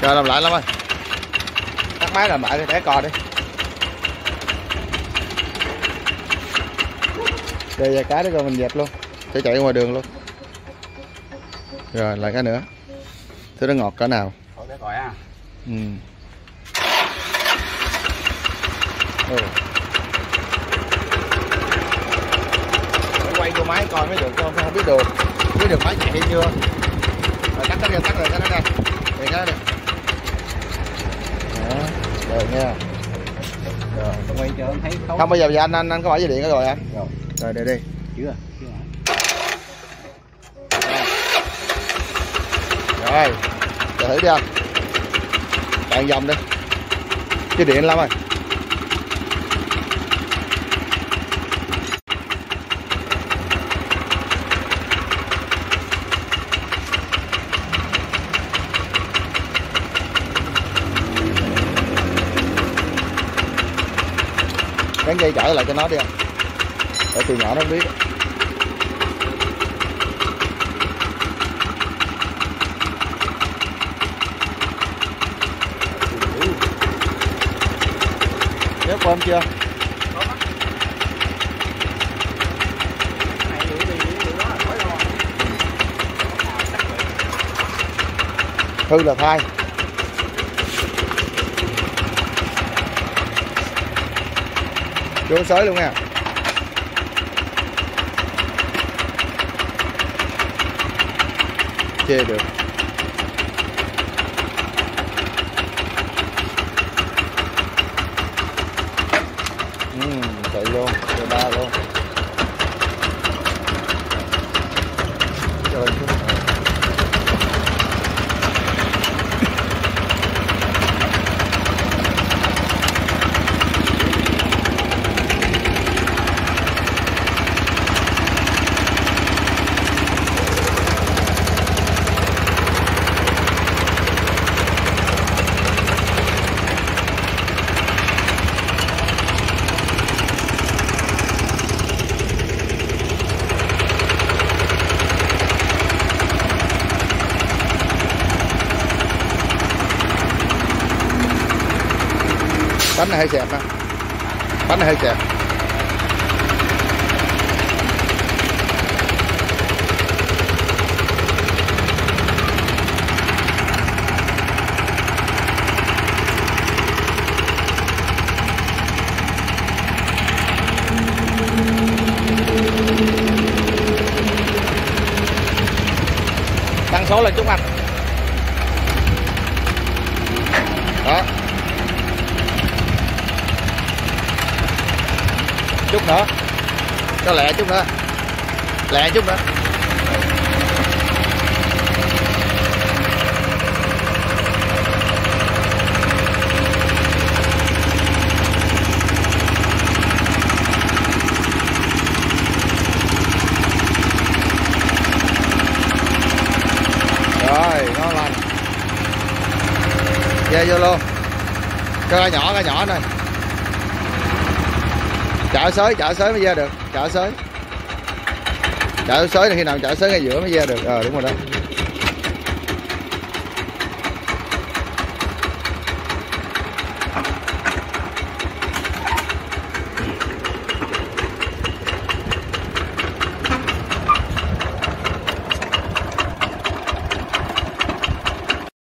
Rồi làm lại lắm ơi. Tắt máy làm lại đi, để coi đi. Đây vài cái đó rồi mình dẹp luôn. Sẽ chạy ngoài đường luôn. Rồi lại cái nữa. Thứ nó ngọt cỡ nào. Để coi á. Ừ. Quay vô máy coi mới được, không biết được. Không biết được máy chạy chưa. Rồi cắt cái ra, cắt rồi cái đó ra. Đây cái đây. Đó, rồi nha. Rồi, Quay cho anh thấy tốt. không bây giờ anh có mở dây điện rồi anh. Rồi. Rồi đây đi. Chưa. Rồi, chờ thử đi anh. Chạy vòng đi. Cái điện lắm rồi. Gắn dây trở lại cho nó đi anh. Để từ nhỏ nó biết. Kéo bơm chưa? Hư là thay. Vô sới luôn nha. Chê được. Chạy luôn, rồi ba luôn. Rồi. Bánh này hơi xẹp nè. Bánh này hơi xẹp. Tăng số lên chút anh. Đó. Chút nữa, cho lẹ chút nữa, lẹ chút nữa. Rồi, ngon lành. Dê vô luôn. Cho ra nhỏ này. Chợ xới mới ra được. Chợ xới là khi nào chợ xới ngay giữa mới ra được. Đúng rồi đó.